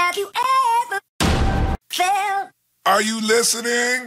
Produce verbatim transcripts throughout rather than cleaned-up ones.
Have you ever felt? Are you listening?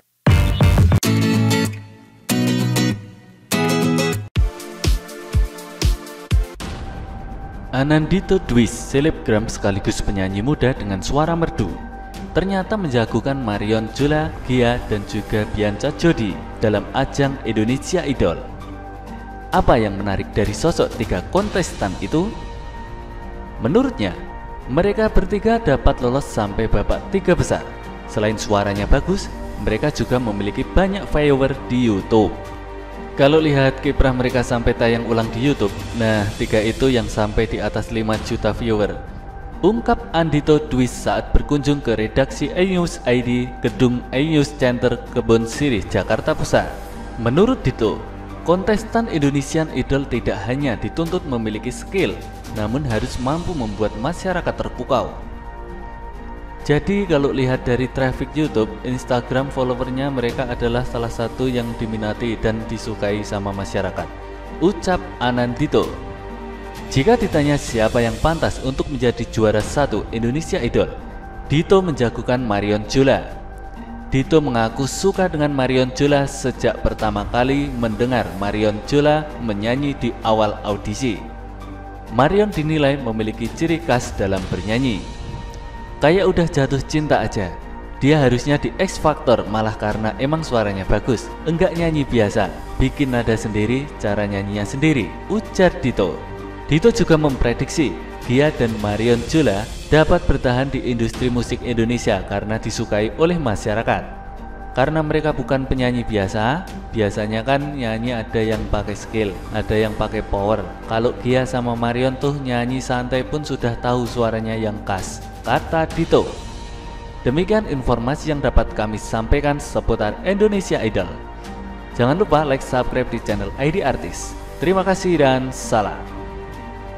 Anandito Dwis, selebgram sekaligus penyanyi muda dengan suara merdu, ternyata menjagokan Marion Jola, Gia, dan juga Bianca Jodi dalam ajang Indonesia Idol. Apa yang menarik dari sosok tiga kontestan itu? Menurutnya, mereka bertiga dapat lolos sampai babak tiga besar. Selain suaranya bagus, mereka juga memiliki banyak viewer di YouTube. Kalau lihat kiprah mereka sampai tayang ulang di YouTube, nah tiga itu yang sampai di atas lima juta viewer. Ungkap Andito Dwis saat berkunjung ke redaksi iNews I D Gedung iNews Center Kebon Sirih, Jakarta Pusat. Menurut Dito, kontestan Indonesian Idol tidak hanya dituntut memiliki skill, namun harus mampu membuat masyarakat terpukau. Jadi kalau lihat dari traffic YouTube, Instagram followernya mereka adalah salah satu yang diminati dan disukai sama masyarakat, ucap Anandito. Jika ditanya siapa yang pantas untuk menjadi juara satu Indonesia Idol, Dito menjagokan Marion Jola. Dito mengaku suka dengan Marion Jola sejak pertama kali mendengar Marion Jola menyanyi di awal audisi. Marion dinilai memiliki ciri khas dalam bernyanyi. Kayak udah jatuh cinta aja. Dia harusnya di X Factor, malah karena emang suaranya bagus, enggak nyanyi biasa, bikin nada sendiri, cara nyanyinya sendiri, ujar Dito. Dito juga memprediksi Gia dan Marion Jola dapat bertahan di industri musik Indonesia karena disukai oleh masyarakat. Karena mereka bukan penyanyi biasa, biasanya kan nyanyi ada yang pakai skill, ada yang pakai power. Kalau Gia sama Marion tuh nyanyi santai pun sudah tahu suaranya yang khas, kata Dito. Demikian informasi yang dapat kami sampaikan seputar Indonesia Idol. Jangan lupa like, subscribe di channel I D Artis. Terima kasih dan salam.